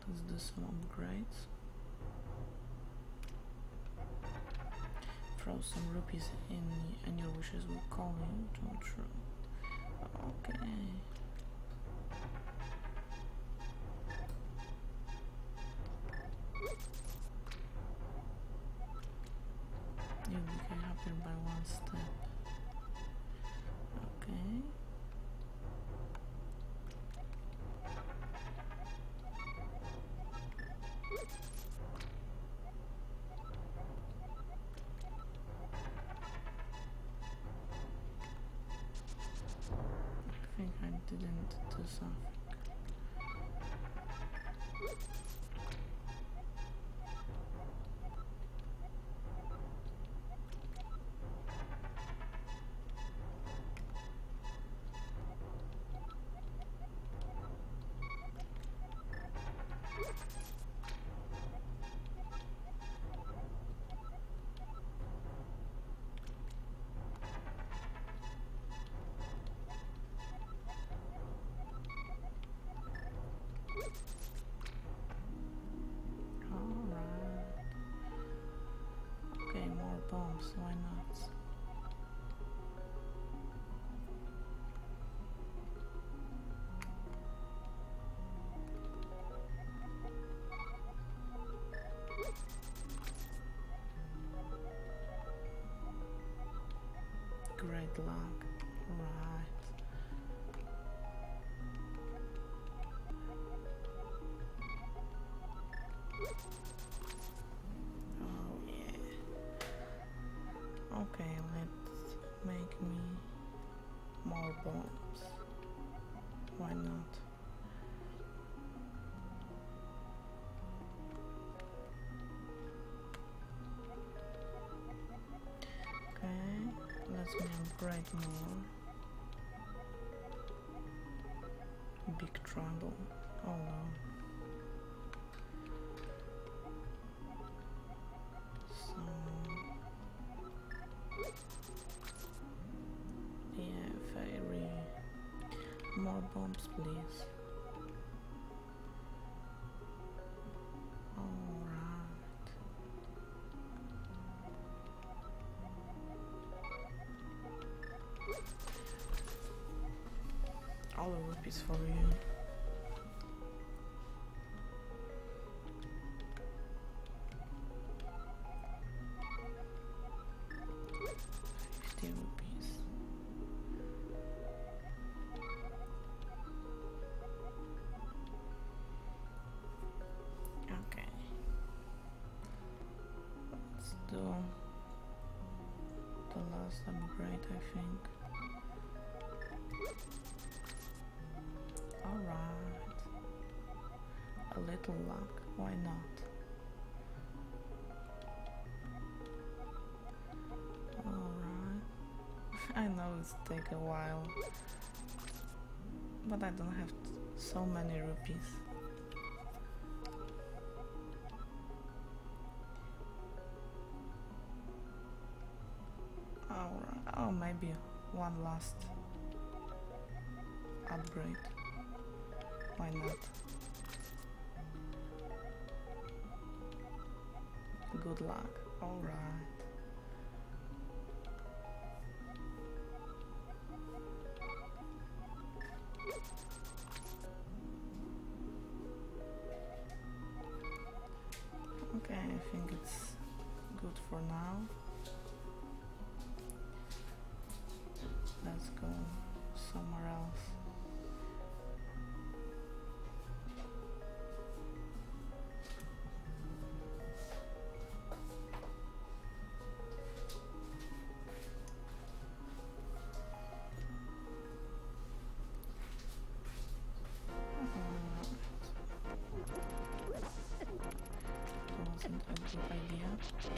Let's do some upgrades. Throw some rupees in and your wishes will call you to true. Okay. You became happier by one step. Okay. I think I didn't do something. Bombs, why not? Great luck, right. Okay, let's make me more bombs. Why not? Okay, let me upgrade more. Big trouble. Oh no. More bombs, please. Alright. All the rupees for you. Do the last upgrade, I think. Alright. A little luck, why not? Alright. I know it's take a while, but I don't have so many rupees. Oh, maybe one last upgrade. Why not? Good luck. Alright. Okay, I think it's good for now. Let's go somewhere else. Wasn't a good idea.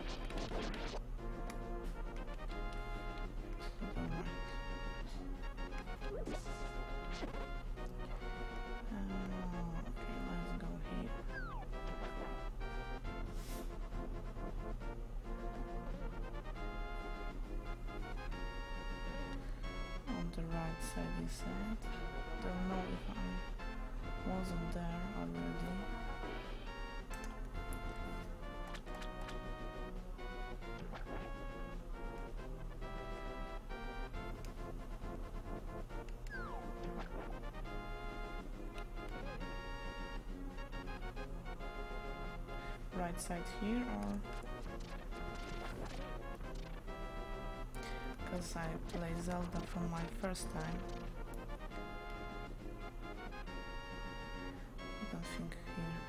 The right side is set. Don't know if I wasn't there already. right side here, or because I play Zelda from my first time. I don't think here.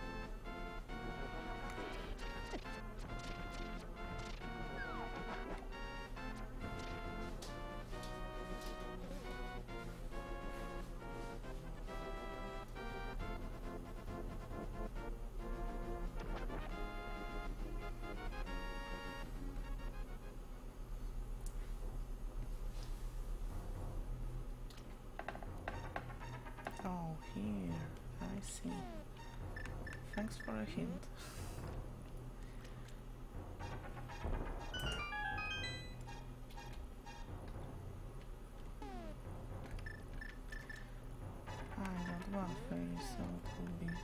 Oh, here, I see. Thanks for a hint. I got one fairy, so it will be.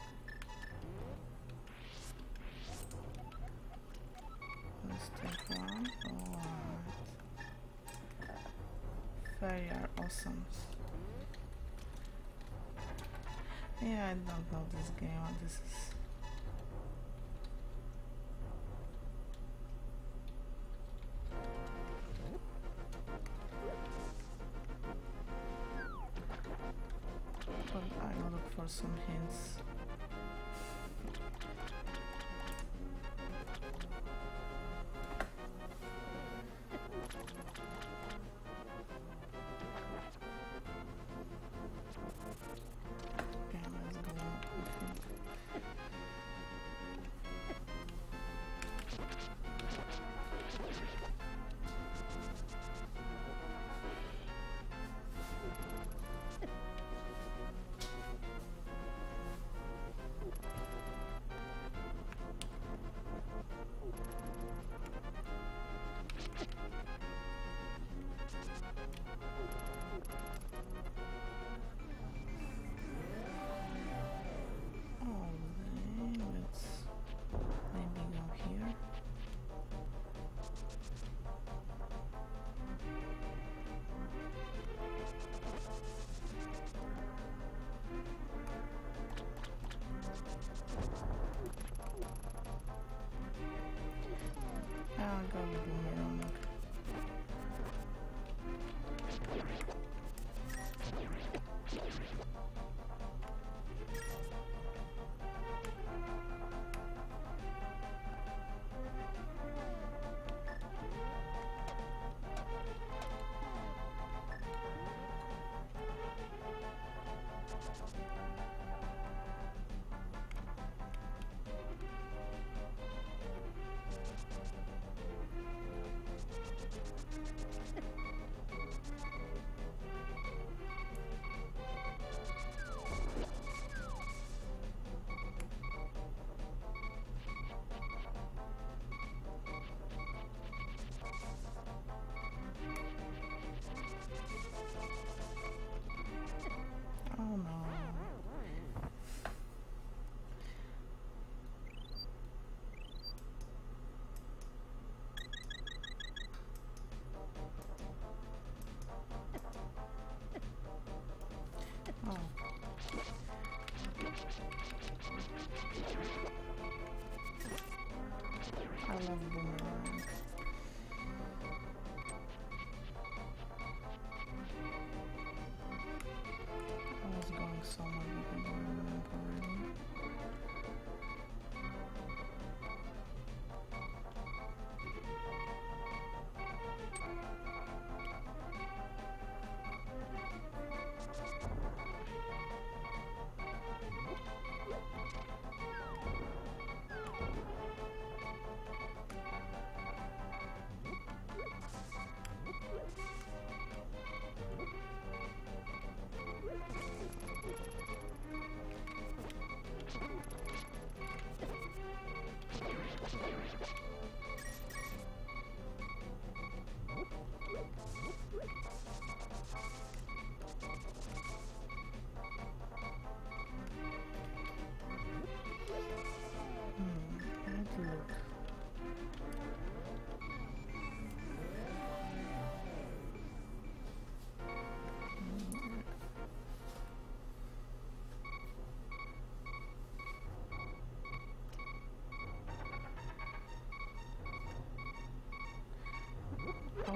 Let's take one. Alright. Fairy are awesome. Yeah, I don't know this game, what this is. But I will look for some hints.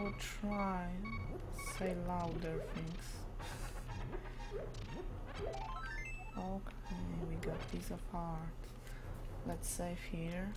will try say louder things. Okay, we got piece of art. Let's save here.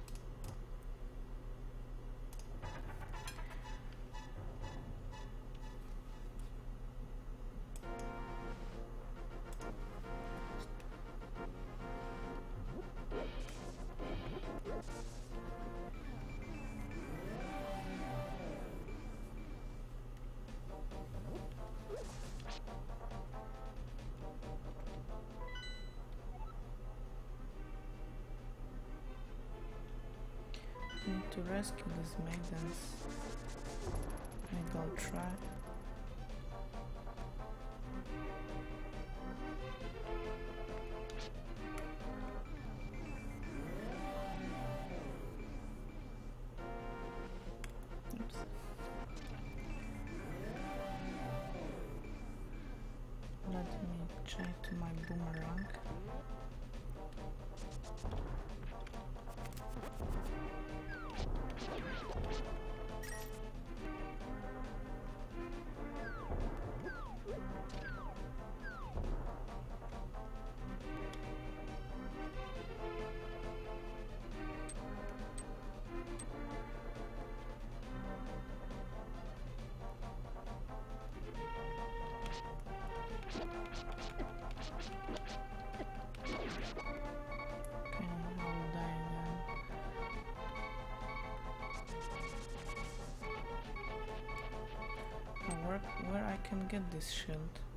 Need to rescue these maidens. Maybe I'll try. Oops. Let me check my boomerang. Where I can get this shield?